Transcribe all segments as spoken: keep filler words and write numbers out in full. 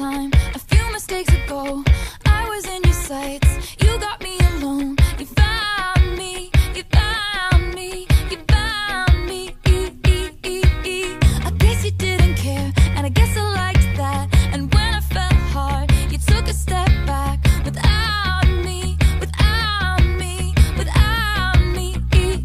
time, a few mistakes ago, I was in your sights. You got me alone. You found me. You found me. You found me. I guess you didn't care, and I guess I liked that. And when I fell hard, you took a step back. Without me, without me, without me.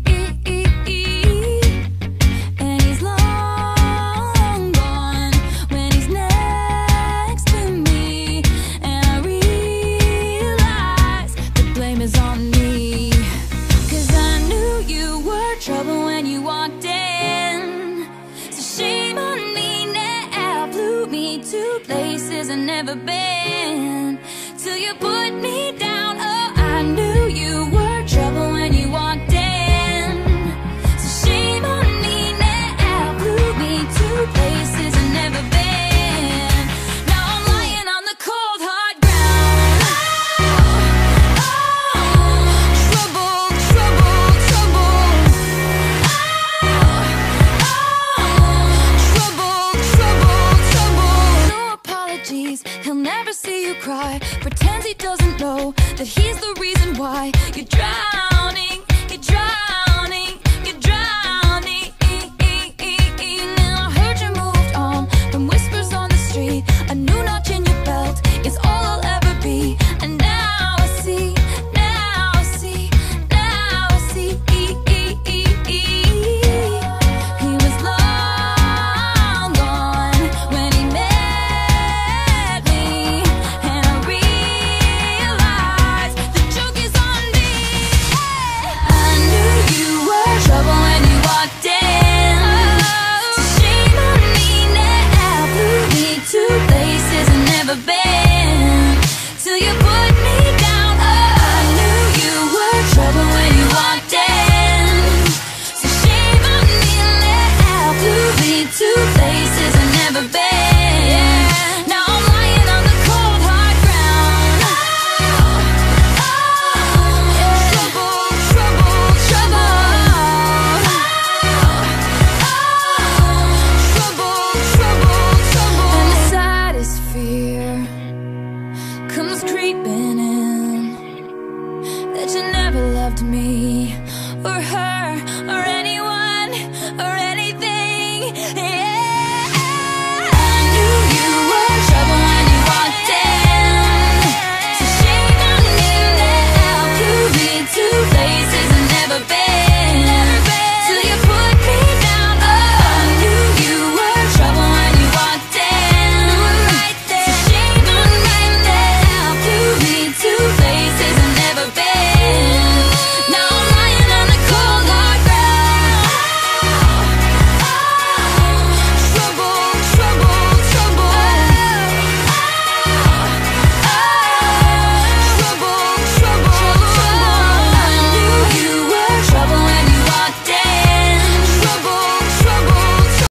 And he's long gone when he's next to me. And I realize the blame is on me. Cause I knew you were trouble when you walked in. So shame on me now. Flew me to places I've never been, till you put me down. Oh, I knew you were trouble when you walked in. So shame on me now. Flew me to places I've never been. Now I'm lying on the cold hard ground. Oh, oh, trouble, trouble, trouble. Oh, oh, trouble, trouble, trouble. No apologies, he'll never see you cry. Pretends he doesn't know that he's the reason why you drown.